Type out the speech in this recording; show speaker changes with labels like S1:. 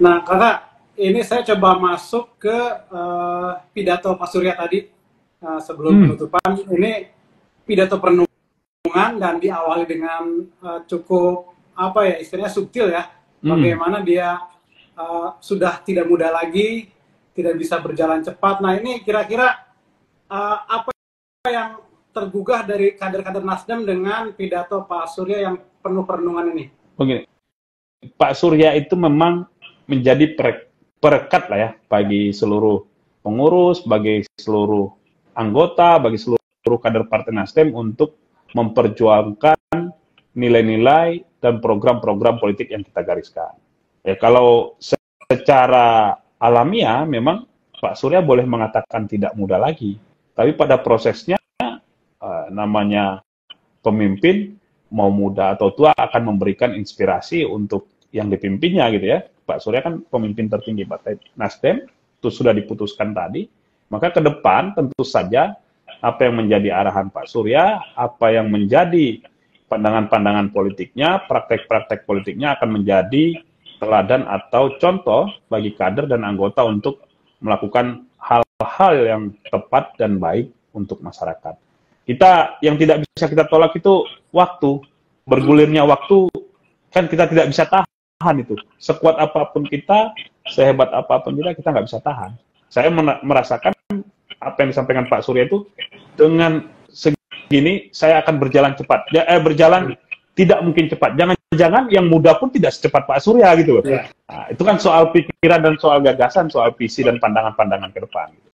S1: Nah, Kakak, ini saya coba masuk ke pidato Pak Surya tadi sebelum penutupan. Ini pidato perenungan dan diawali dengan cukup apa ya istilahnya subtil ya. Bagaimana dia sudah tidak muda lagi, tidak bisa berjalan cepat. Nah, ini kira-kira apa yang tergugah dari kader-kader Nasdem dengan pidato Pak Surya yang penuh perenungan ini?
S2: Begini, Pak Surya itu memang menjadi perekat lah ya bagi seluruh pengurus, bagi seluruh anggota, bagi seluruh kader Partai Nasdem untuk memperjuangkan nilai-nilai dan program-program politik yang kita gariskan. Ya, kalau secara alamiah memang Pak Surya boleh mengatakan tidak muda lagi, tapi pada prosesnya namanya pemimpin mau muda atau tua akan memberikan inspirasi untuk yang dipimpinnya gitu ya. Pak Surya kan pemimpin tertinggi Partai Nasdem, itu sudah diputuskan tadi. Maka ke depan tentu saja apa yang menjadi arahan Pak Surya, apa yang menjadi pandangan-pandangan politiknya, praktek-praktek politiknya akan menjadi teladan atau contoh bagi kader dan anggota untuk melakukan hal-hal yang tepat dan baik untuk masyarakat. Kita yang tidak bisa kita tolak itu waktu, bergulirnya waktu kan kita tidak bisa tahan itu. Sekuat apapun kita, sehebat apapun kita nggak bisa tahan. Saya merasakan apa yang disampaikan Pak Surya itu dengan segini saya akan berjalan cepat. Berjalan tidak mungkin cepat. Jangan-jangan yang muda pun tidak secepat Pak Surya gitu loh. Nah, itu kan soal pikiran dan soal gagasan, soal visi dan pandangan-pandangan ke depan. Gitu.